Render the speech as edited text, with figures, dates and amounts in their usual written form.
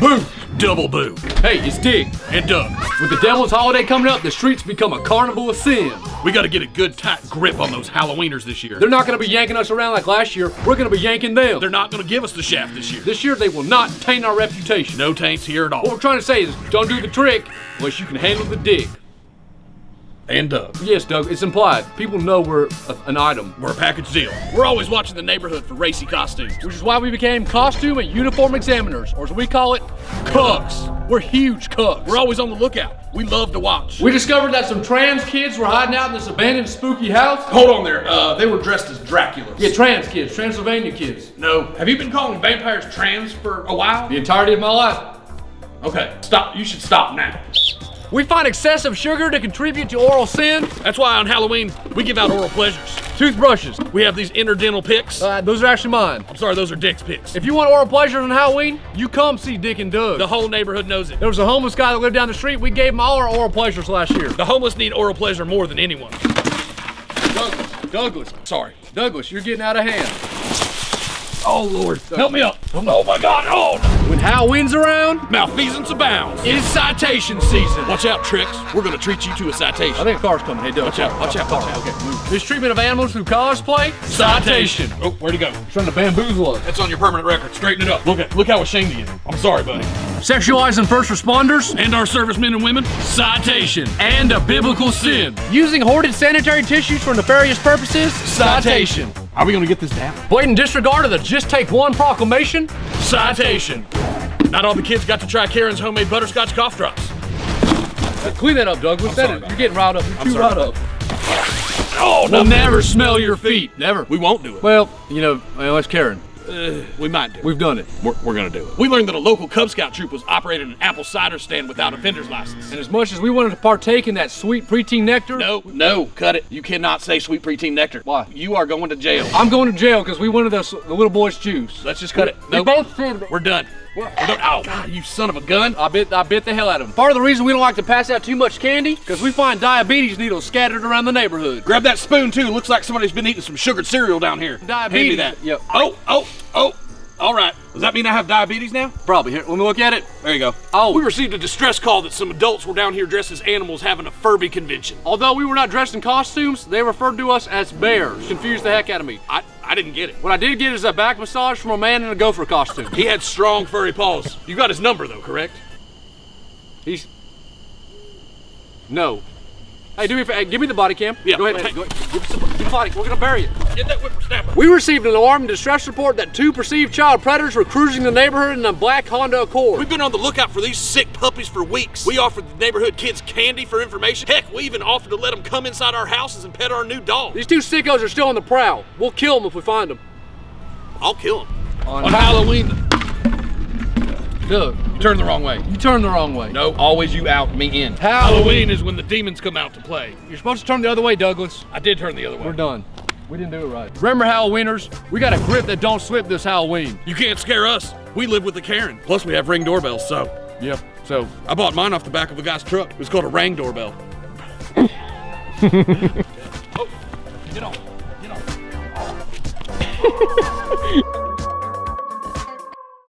Boo! Double boo. Hey, it's Dick and Doug. With the Devil's Holiday coming up, the streets become a carnival of sin. We gotta get a good tight grip on those Halloweiners this year. They're not gonna be yanking us around like last year. We're gonna be yanking them. They're not gonna give us the shaft this year. This year, they will not taint our reputation. No taints here at all. What we're trying to say is, don't do the trick unless you can handle the dick. And Doug. Yes, Doug, it's implied. People know we're an item. We're a package deal. We're always watching the neighborhood for racy costumes. Which is why we became costume and uniform examiners, or as we call it, cucks. We're huge cucks. We're always on the lookout. We love to watch. We discovered that some trans kids were hiding out in this abandoned spooky house. Hold on there, they were dressed as Draculas. Yeah, trans kids, Transylvania kids. No. Have you been calling vampires trans for a while? The entirety of my life. Okay, stop. You should stop now. We find excessive sugar to contribute to oral sin. That's why on Halloween, we give out oral pleasures. Toothbrushes. We have these interdental picks. Those are actually mine. I'm sorry, those are Dick's picks. If you want oral pleasures on Halloween, you come see Dick and Doug. The whole neighborhood knows it. There was a homeless guy that lived down the street. We gave him all our oral pleasures last year. The homeless need oral pleasure more than anyone. Douglas, sorry. Douglas, you're getting out of hand. Oh Lord, help me up. Oh my God, oh. When Halloween's around, malfeasance abounds. It's citation season. Watch out, Tricks. We're gonna treat you to a citation. I think a car's coming. Hey, Doug. Watch out, watch out, watch out. Okay, move. This treatment of animals through cosplay, citation. Oh, where'd he go? He's trying to bamboozle us. That's on your permanent record. Straighten it up. Look how ashamed he is. I'm sorry, buddy. Sexualizing first responders and our servicemen and women, citation. And a biblical sin. Using hoarded sanitary tissues for nefarious purposes, citation. Are we gonna get this down? Blatant disregard of the Just Take One proclamation? Citation. Not all the kids got to try Karen's homemade butterscotch cough drops. Clean that up, Douglas. You're getting riled up. You're too riled up. Oh, we'll never smell your feet. Never. We won't do it. Well, you know, it's Karen. We might do it. We've done it. We're gonna do it. We learned that a local Cub Scout troop was operating an apple cider stand without a vendor's license. And as much as we wanted to partake in that sweet preteen nectar. No, cut it. You cannot say sweet preteen nectar. Why? You are going to jail. I'm going to jail because we wanted the little boy's juice. Let's just cut it. No, both said we're done. Oh, God, you son of a gun. I bit the hell out of him. Part of the reason we don't like to pass out too much candy, because we find diabetes needles scattered around the neighborhood. Grab that spoon, too. Looks like somebody's been eating some sugared cereal down here. Diabetes. Hand me that. Yep. Oh. All right. Does that mean I have diabetes now? Probably. Here, let me look at it. There you go. Oh. We received a distress call that some adults were down here dressed as animals having a Furby convention. Although we were not dressed in costumes, they referred to us as bears. Confused the heck out of me. I didn't get it. What I did get is a back massage from a man in a gopher costume. He had strong furry paws. You got his number though, correct? No. Hey, give me the body cam. Yeah. Go ahead. Give the body. We're gonna bury it. Get that whippersnapper. We received an alarm and distress report that 2 perceived child predators were cruising the neighborhood in a black Honda Accord. We've been on the lookout for these sick puppies for weeks. We offered the neighborhood kids candy for information. Heck, we even offered to let them come inside our houses and pet our new dog. These 2 sickos are still on the prowl. We'll kill them if we find them. I'll kill them. On Halloween. Doug, you turned the wrong way. You turned the wrong way. No, always you out, me in. Halloween is when the demons come out to play. You're supposed to turn the other way, Douglas. I did turn the other way. We're done. We didn't do it right. Remember, Halloweeners, we got a grip that don't slip this Halloween. You can't scare us. We live with the Karen. Plus, we have Ring doorbells, so. Yep, so. I bought mine off the back of a guy's truck. It was called a Ring doorbell. Oh, get on.